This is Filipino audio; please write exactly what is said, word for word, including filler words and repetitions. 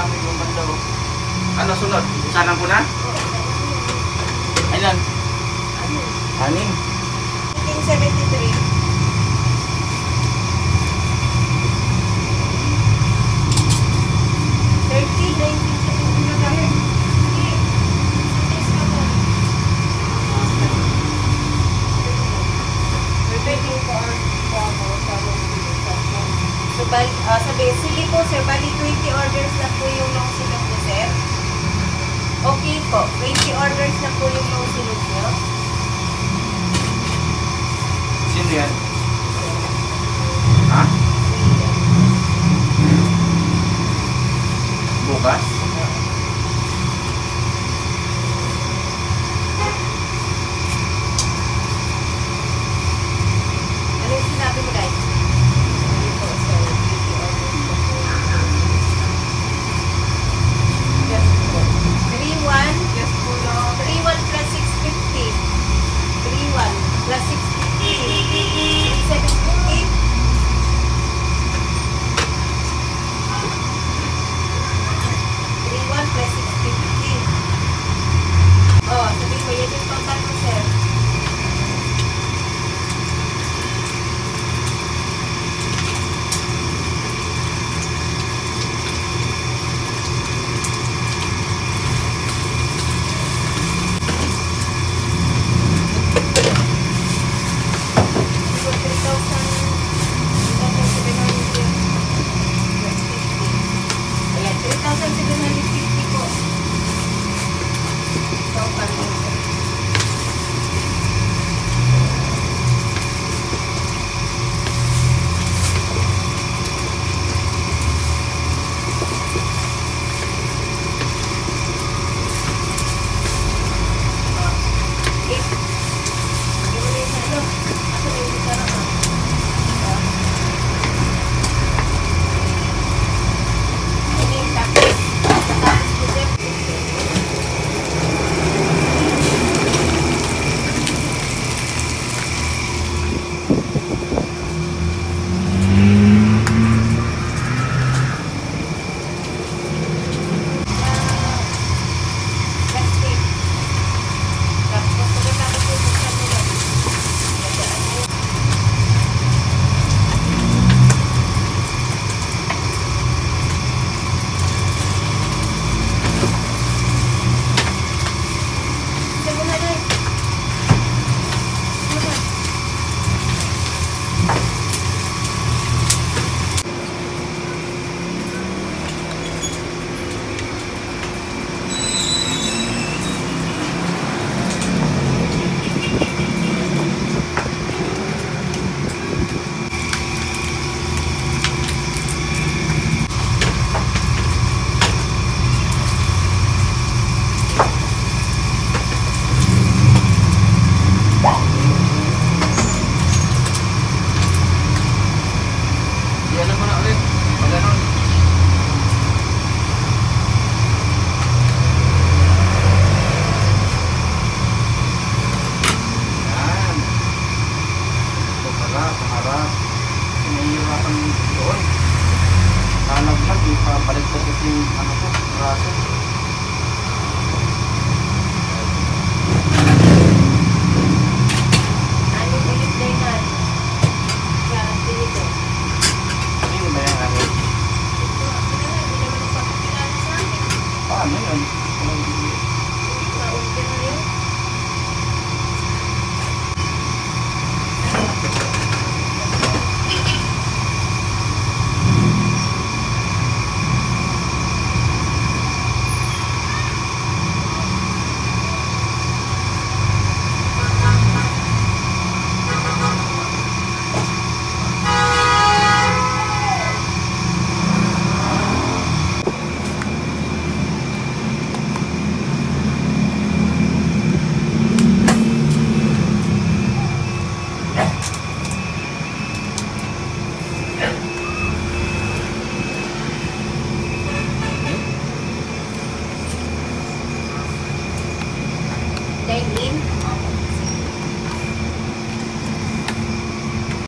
dami yung banda oh. Ano sunod? Isanan ko na? Ilan? Anim. nineteen seventy-three. thirty, nineteen seventy-three. So, bali, uh, sabi, sige po sir, bali twenty orders na po yung long silog mo sir. Okay po, twenty orders na po yung long silog nyo. Sino yan? Ha? Bukas? Ano yung sinabi mo guys? three one three one plus six fifty. three one plus six fifty. three seven fifty. three one plus six fifty. Oh, sabi ko, yan yung total mo, sir. Nahihirapan doon. Hanap lang, ipabalik ko yung ano ko, braso.